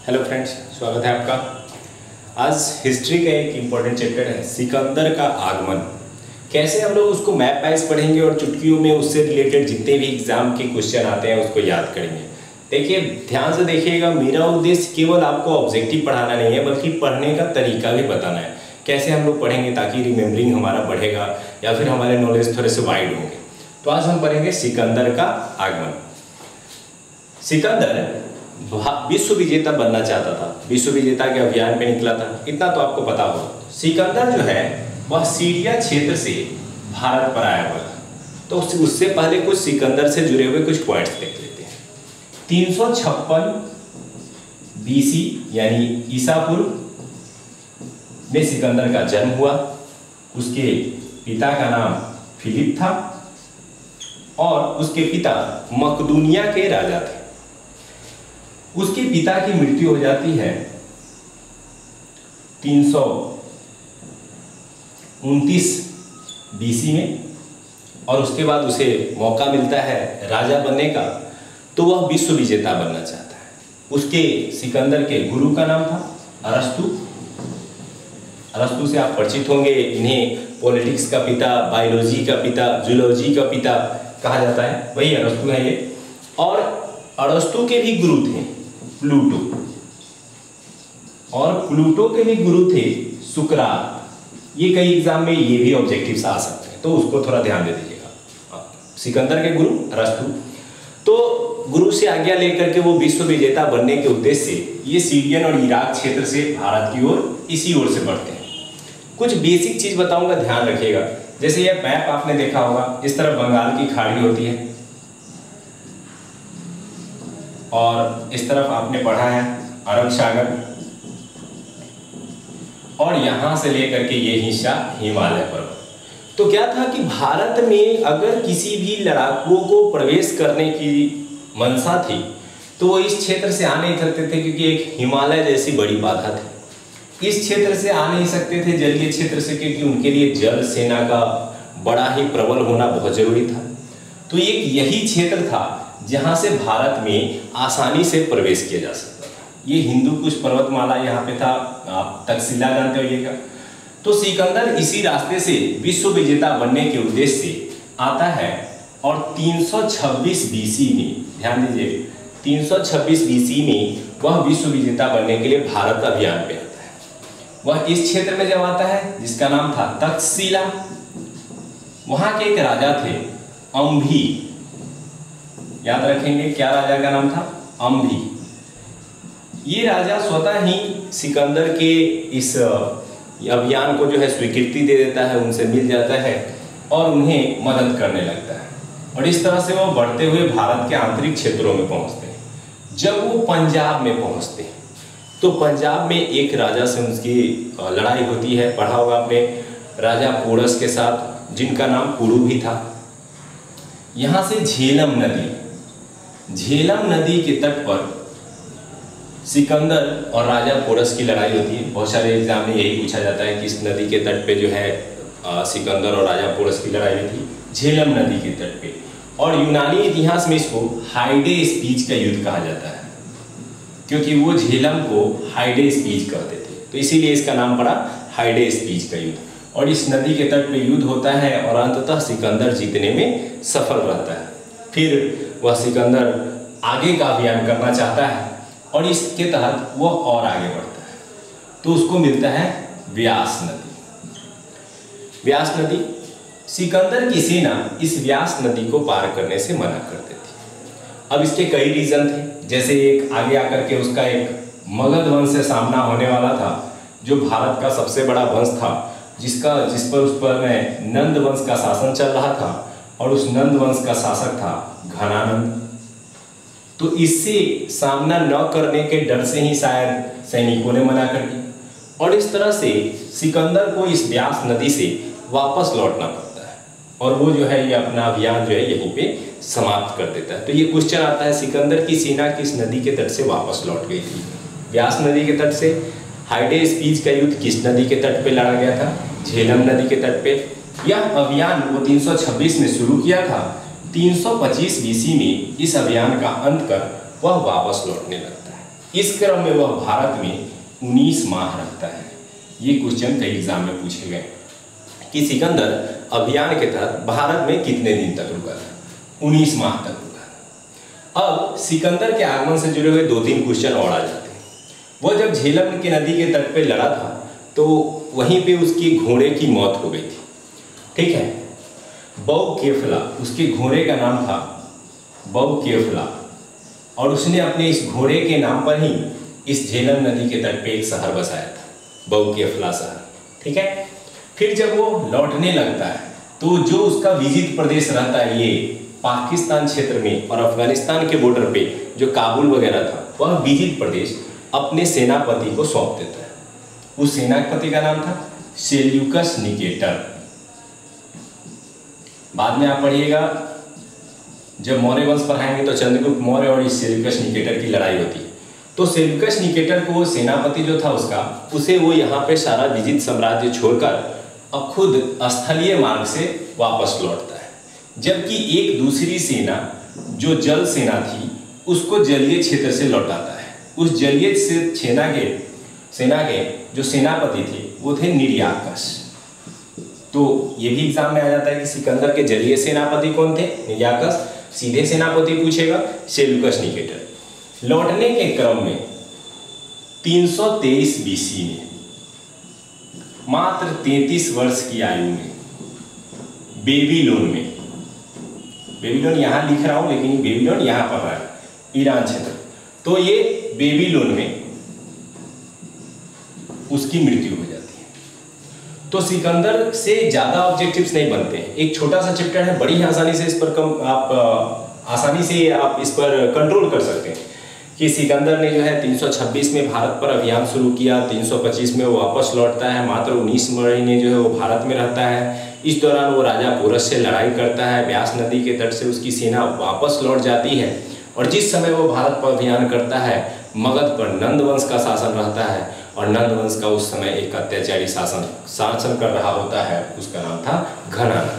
Hello friends, स्वागत है आपका। आज हिस्ट्री का एक इम्पॉर्टेंट चैप्टर है सिकंदर का आगमन। कैसे हम लोग उसको मैप वाइज पढ़ेंगे और चुटकियों में उससे रिलेटेड जितने भी एग्जाम के क्वेश्चन आते हैं उसको याद करेंगे। देखिए, ध्यान से देखिएगा, मेरा उद्देश्य केवल आपको ऑब्जेक्टिव पढ़ाना नहीं है बल्कि पढ़ने का तरीका भी बताना है। कैसे हम लोग पढ़ेंगे ताकि रिमेम्बरिंग हमारा बढ़ेगा या फिर हमारे नॉलेज थोड़े से वाइड होंगे। तो आज हम पढ़ेंगे सिकंदर का आगमन। सिकंदर विश्व विजेता बनना चाहता था, विश्व विजेता के अभियान पे निकला था, इतना तो आपको पता होगा। सिकंदर जो है वह सीरिया क्षेत्र से भारत पर आया हुआ था। तो उससे पहले कुछ सिकंदर से जुड़े हुए कुछ पॉइंट्स देख लेते हैं। 356 BC यानी ईसा पूर्व में सिकंदर का जन्म हुआ। उसके पिता का नाम फिलिप था और उसके पिता मकदूनिया के राजा थे। उसके पिता की मृत्यु हो जाती है 329 BC में और उसके बाद उसे मौका मिलता है राजा बनने का। तो वह विश्व विजेता बनना चाहता है। उसके सिकंदर के गुरु का नाम था अरस्तु। अरस्तु से आप परिचित होंगे। इन्हें पॉलिटिक्स का पिता, बायोलॉजी का पिता, जूलॉजी का पिता कहा जाता है, वही अरस्तु है ये। और अरस्तु के भी गुरु थे प्लूटो, और प्लूटो के भी गुरु थे सुकरात। ये कई एग्जाम में ये भी ऑब्जेक्टिव्स आ सकते हैं, तो उसको थोड़ा ध्यान दे दीजिएगा। सिकंदर के गुरु अरस्तु। तो गुरु से आज्ञा लेकर के वो विश्व विजेता बनने के उद्देश्य से ये सीरियन और इराक क्षेत्र से भारत की ओर इसी ओर से बढ़ते हैं। कुछ बेसिक चीज बताऊंगा, ध्यान रखिएगा। जैसे ये मैप आपने देखा होगा, इस तरफ बंगाल की खाड़ी होती है और इस तरफ आपने पढ़ा है अरब सागर, और यहां से लेकर के ये हिस्सा हिमालय पर्वत। तो क्या था कि भारत में अगर किसी भी लड़ाकुओं को प्रवेश करने की मंशा थी तो वो इस क्षेत्र से आ नहीं सकते थे, क्योंकि एक हिमालय जैसी बड़ी बाधा थी। इस क्षेत्र से आ नहीं सकते थे, जलीय क्षेत्र से, क्योंकि उनके लिए जल सेना का बड़ा ही प्रबल होना बहुत जरूरी था। तो एक यही क्षेत्र था जहां से भारत में आसानी से प्रवेश किया जा सकता था। ये हिंदू कुश पर्वतमाला यहाँ पे था, आप तक्षशिला जानते होइएगा। तो सिकंदर इसी रास्ते से विश्व विजेता बनने के उद्देश्य से आता है और 326 BC में, ध्यान दीजिए, 326 BC में वह विश्व विजेता बनने के लिए भारत अभियान पे आता है। वह इस क्षेत्र में जब आता है जिसका नाम था तक्षशिला, वहां के एक राजा थे अंभी। याद रखेंगे क्या राजा का नाम था? अंभी। ये राजा स्वतः ही सिकंदर के इस अभियान को जो है स्वीकृति दे देता है, उनसे मिल जाता है और उन्हें मदद करने लगता है। और इस तरह से वो बढ़ते हुए भारत के आंतरिक क्षेत्रों में पहुंचते हैं। जब वो पंजाब में पहुंचते हैं तो पंजाब में एक राजा से उनकी लड़ाई होती है। पढ़ा होगा आपने, राजा पोरस के साथ, जिनका नाम पुरु भी था। यहां से झेलम नदी के तट पर सिकंदर और राजा पोरस की लड़ाई होती है। बहुत सारे एग्जाम में यही पूछा जाता है कि इस नदी के तट पे जो है सिकंदर और राजा पोरस की लड़ाई हुई थी, झेलम नदी के तट पे। और यूनानी इतिहास में इसको हाइडे स्पीच का युद्ध कहा जाता है, क्योंकि वो झेलम को हाइडे स्पीच कहते थे, तो इसीलिए इसका नाम पड़ा हाइडे स्पीच का युद्ध। और इस नदी के तट पे युद्ध होता है और अंततः सिकंदर जीतने में सफल रहता है। फिर वह सिकंदर आगे का अभियान करना चाहता है और इसके तहत वह और आगे बढ़ता है, तो उसको मिलता है व्यास नदी। व्यास नदी, सिकंदर की सेना इस व्यास नदी को पार करने से मना करती थी। अब इसके कई रीजन थे। जैसे एक आगे आकर के उसका एक मगध वंश से सामना होने वाला था, जो भारत का सबसे बड़ा वंश था, जिस पर नंद वंश का शासन चल रहा था, और उस नंद वंश का शासक था घनानंद। तो इससे सामना न करने के डर से ही शायद सैनिकों ने मना कर दिया, और इस तरह से सिकंदर को इस व्यास नदी से वापस लौटना पड़ता है और वो जो है ये अपना अभियान जो है यहीं पे समाप्त कर देता है। तो ये क्वेश्चन आता है, सिकंदर की सेना किस नदी के तट से वापस लौट गई थी? व्यास नदी के तट से। हाइडे स्पीच का युद्ध किस नदी के तट पे लड़ा गया था? झेलम नदी के तट पे। यह अभियान वो 326 में शुरू किया था। 325 BC में इस अभियान का अंत कर वह वापस लौटने लगता है। इस क्रम में वह भारत में 19 माह रहता है। ये क्वेश्चन कई एग्जाम में पूछे गए कि सिकंदर अभियान के तहत भारत में कितने दिन तक रुका था? 19 माह तक रुका। अब सिकंदर के आगमन से जुड़े हुए 2-3 क्वेश्चन और आ जाते हैं। वह जब झेलम के नदी के तट पे लड़ा था तो वहीं पे उसकी घोड़े की मौत हो गई थी, ठीक है। बौकेफला, उसके घोड़े का नाम था बौकेफला, और उसने अपने इस घोड़े के नाम पर ही इस झेलम नदी के तट पे एक शहर बसाया था, बौकेफला शहर, ठीक है। फिर जब वो लौटने लगता है तो जो उसका विजित प्रदेश रहता है ये पाकिस्तान क्षेत्र में और अफगानिस्तान के बॉर्डर पे जो काबुल वगैरह था, वह विजित प्रदेश अपने सेनापति को सौंप देता है। उस सेनापति का नाम था सेल्यूकस निकेटर। बाद में आप पढ़िएगा, जब मौर्य वंश पढ़ाएंगे तो चंद्रगुप्त मौर्य और इस सेल्यूकस निकेटर की लड़ाई होती है। तो सेल्यूकस निकेटर को सेनापति जो था उसका, उसे वो यहाँ पे सारा विजित साम्राज्य छोड़कर अब खुद स्थलीय मार्ग से वापस लौटता है, जबकि एक दूसरी सेना जो जल सेना थी उसको जलीय क्षेत्र से लौटाता है। उस जलीय सेना के जो सेनापति थे वो थे निर्याकस। तो ये भी एग्जाम में आ जाता है कि सिकंदर के जलीय सेनापति कौन थे? निर्याकस। सीधे सेनापति पूछेगा सेल्यूकस निकेटर। लौटने के क्रम में 323 बीसी में, मात्र 33 वर्ष की आयु में, बेबीलोन में, बेबीलोन यहाँ लिख रहा हूं लेकिन बेबीलोन यहाँ पर है, ईरान क्षेत्र, तो ये बेबीलोन में उसकी मृत्यु हो जाती है। तो सिकंदर से ज्यादा ऑब्जेक्टिव्स नहीं बनते हैं। एक छोटा सा चैप्टर है, बड़ी आसानी से इस पर आप इस पर कंट्रोल कर सकते हैं कि सिकंदर ने जो है 326 में भारत पर अभियान शुरू किया, 325 में वो वापस लौटता है, मात्र 19 महीने जो है वो भारत में रहता है। इस दौरान वो राजा पोरस से लड़ाई करता है, ब्यास नदी के तट से उसकी सेना वापस लौट जाती है, और जिस समय वो भारत पर अभियान करता है मगध पर नंद वंश का शासन रहता है, और नंद वंश का उस समय एक अत्याचारी शासन कर रहा होता है, उसका नाम था घनानंद।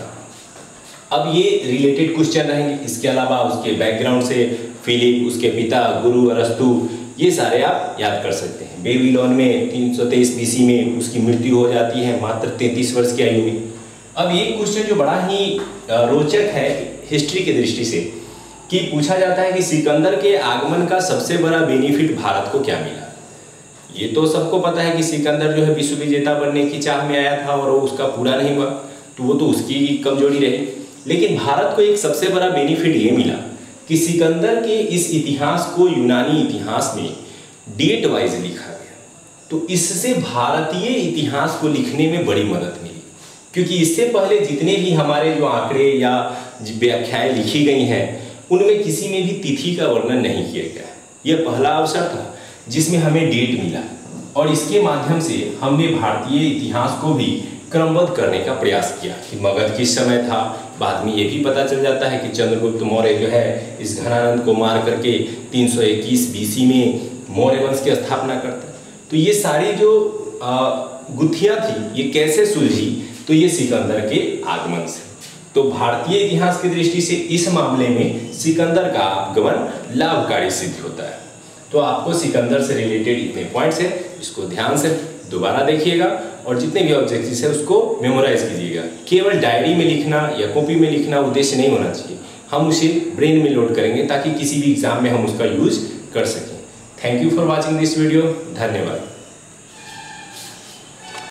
अब ये रिलेटेड क्वेश्चन रहेंगे, इसके अलावा उसके बैकग्राउंड से फिलिप, उसके पिता गुरु अरस्तु, ये सारे आप याद कर सकते हैं। बेबीलोन में 323 बीसी में उसकी मृत्यु हो जाती है, मात्र 33 वर्ष की आयु में। अब ये क्वेश्चन जो बड़ा ही रोचक है हिस्ट्री की दृष्टि से, कि पूछा जाता है कि सिकंदर के आगमन का सबसे बड़ा बेनिफिट भारत को क्या मिला। ये तो सबको पता है कि सिकंदर जो है विश्व विजेता बनने की चाह में आया था और वो उसका पूरा नहीं हुआ, तो वो तो उसकी कमजोरी रही। लेकिन भारत को एक सबसे बड़ा बेनिफिट ये मिला कि सिकंदर के इस इतिहास को यूनानी इतिहास में डेट वाइज लिखा गया, तो इससे भारतीय इतिहास को लिखने में बड़ी मदद मिली। क्योंकि इससे पहले जितने भी हमारे जो आंकड़े या व्याख्याएं लिखी गई हैं उनमें किसी में भी तिथि का वर्णन नहीं किया गया। यह पहला अवसर था जिसमें हमें डेट मिला, और इसके माध्यम से हमने भारतीय इतिहास को भी क्रमबद्ध करने का प्रयास किया कि मगध किस समय था। बाद में ये भी पता चल जाता है कि चंद्रगुप्त मौर्य जो है इस घनानंद को मार करके 321 बीसी में मौर्य वंश की स्थापना करता है। तो ये सारी जो गुत्थियां थी ये कैसे सुलझी, तो ये सिकंदर के आगमन से। तो भारतीय इतिहास की दृष्टि से इस मामले में सिकंदर का आगमन लाभकारी सिद्ध होता है। तो आपको सिकंदर से रिलेटेड इतने पॉइंट्स हैं, इसको ध्यान से दोबारा देखिएगा और जितने भी ऑब्जेक्टिव्स है उसको मेमोराइज कीजिएगा। केवल डायरी में लिखना या कॉपी में लिखना उद्देश्य नहीं होना चाहिए, हम उसे ब्रेन में लोड करेंगे ताकि किसी भी एग्जाम में हम उसका यूज कर सकें। Thank you for watching this video. धन्यवाद।